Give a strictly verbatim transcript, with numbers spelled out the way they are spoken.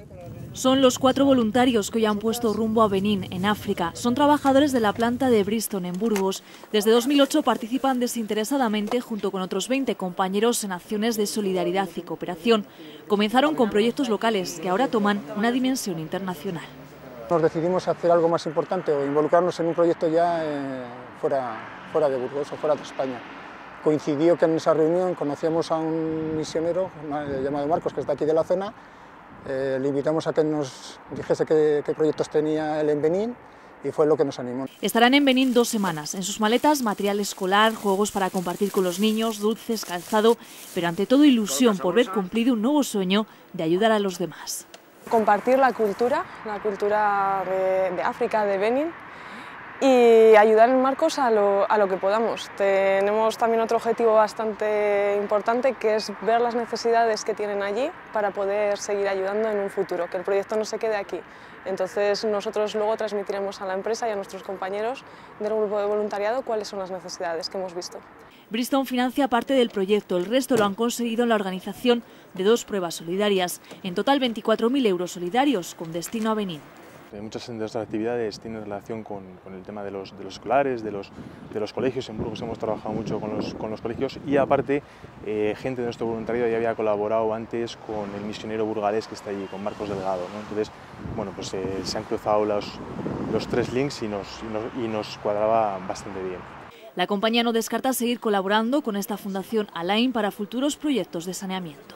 Son los cuatro voluntarios que hoy han puesto rumbo a Benín, en África. Son trabajadores de la planta de Bristol, en Burgos. Desde dos mil ocho participan desinteresadamente junto con otros veinte compañeros en acciones de solidaridad y cooperación. Comenzaron con proyectos locales que ahora toman una dimensión internacional. Nos decidimos hacer algo más importante o involucrarnos en un proyecto ya eh, fuera, fuera de Burgos o fuera de España. Coincidió que en esa reunión conocíamos a un misionero llamado Marcos, que está aquí de la zona. Eh, le invitamos a que nos dijese qué, qué proyectos tenía él en Benín y fue lo que nos animó. Estarán en Benín dos semanas. En sus maletas, material escolar, juegos para compartir con los niños, dulces, calzado, pero ante todo ilusión por ver cumplido un nuevo sueño de ayudar a los demás. Compartir la cultura, la cultura de, de África, de Benín, y ayudar en Marcos a lo, a lo que podamos. Tenemos también otro objetivo bastante importante, que es ver las necesidades que tienen allí para poder seguir ayudando en un futuro, que el proyecto no se quede aquí. Entonces nosotros luego transmitiremos a la empresa y a nuestros compañeros del grupo de voluntariado cuáles son las necesidades que hemos visto. Bristol financia parte del proyecto, el resto lo han conseguido en la organización de dos pruebas solidarias, en total veinticuatro mil euros solidarios con destino a Benín. Muchas de nuestras actividades tienen relación con, con el tema de los, de los escolares, de los, de los colegios. En Burgos hemos trabajado mucho con los, con los colegios y aparte eh, gente de nuestro voluntariado ya había colaborado antes con el misionero burgalés que está allí, con Marcos Delgado, ¿no? Entonces, bueno, pues eh, se han cruzado los, los tres links y nos, y, nos, y nos cuadraba bastante bien. La compañía no descarta seguir colaborando con esta fundación Alain para futuros proyectos de saneamiento.